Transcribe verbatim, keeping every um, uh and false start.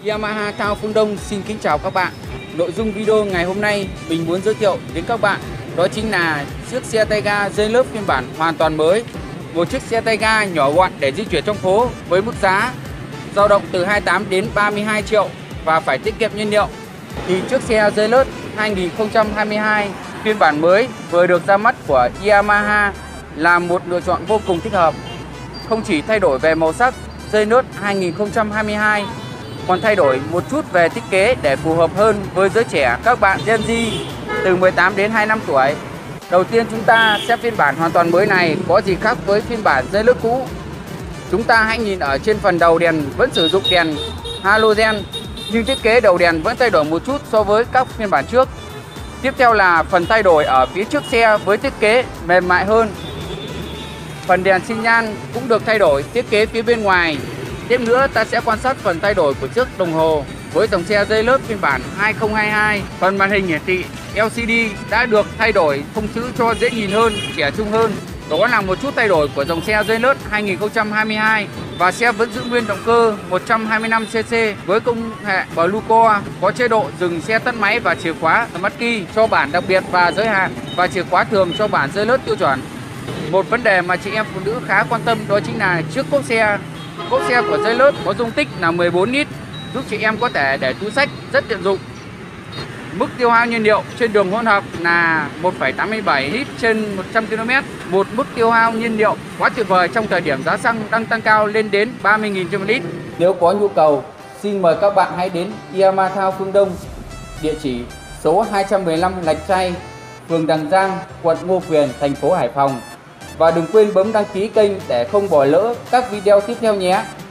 Yamaha Thao Phương Đông xin kính chào các bạn. Nội dung video ngày hôm nay mình muốn giới thiệu đến các bạn đó chính là chiếc xe tay ga dây lớp phiên bản hoàn toàn mới. Một chiếc xe tay ga nhỏ gọn để di chuyển trong phố với mức giá dao động từ hai mươi tám đến ba mươi hai triệu và phải tiết kiệm nhiên liệu. Thì chiếc xe dây lớp hai nghìn không trăm hai mươi hai phiên bản mới vừa được ra mắt của Yamaha là một lựa chọn vô cùng thích hợp. Không chỉ thay đổi về màu sắc, dây lướt hai nghìn không trăm hai mươi hai còn thay đổi một chút về thiết kế để phù hợp hơn với giới trẻ các bạn Gen Z từ mười tám đến hai mươi lăm tuổi. Đầu tiên chúng ta xem phiên bản hoàn toàn mới này có gì khác với phiên bản dây lướt cũ. Chúng ta hãy nhìn ở trên phần đầu đèn vẫn sử dụng đèn halogen, nhưng thiết kế đầu đèn vẫn thay đổi một chút so với các phiên bản trước. Tiếp theo là phần thay đổi ở phía trước xe với thiết kế mềm mại hơn. Phần đèn xi nhan cũng được thay đổi thiết kế phía bên ngoài. Tiếp nữa ta sẽ quan sát phần thay đổi của chiếc đồng hồ với dòng xe dây lớp phiên bản hai nghìn không trăm hai mươi hai. Phần màn hình hiển thị L C D đã được thay đổi phông chữ cho dễ nhìn hơn, trẻ trung hơn. Đó là một chút thay đổi của dòng xe dây lớp hai nghìn không trăm hai mươi hai. Và xe vẫn giữ nguyên động cơ một trăm hai mươi lăm xê xê với công nghệ Blue Core, có chế độ dừng xe tắt máy và chìa khóa Smart Key cho bản đặc biệt và giới hạn, và chìa khóa thường cho bản dây lớp tiêu chuẩn. Một vấn đề mà chị em phụ nữ khá quan tâm đó chính là chiếc cốp xe. Cốp xe của dây lớp có dung tích là mười bốn lít, giúp chị em có thể để túi xách rất tiện dụng. Mức tiêu hao nhiên liệu trên đường hỗn hợp là một phẩy tám mươi bảy lít trên một trăm ki lô mét, một mức tiêu hao nhiên liệu quá tuyệt vời trong thời điểm giá xăng đang tăng cao lên đến ba mươi nghìn trên một lít. Nếu có nhu cầu, xin mời các bạn hãy đến Yamaha Thao Phương Đông, địa chỉ số hai trăm mười lăm Lạch Tray, phường Đằng Giang, quận Ngô Quyền, thành phố Hải Phòng. Và đừng quên bấm đăng ký kênh để không bỏ lỡ các video tiếp theo nhé.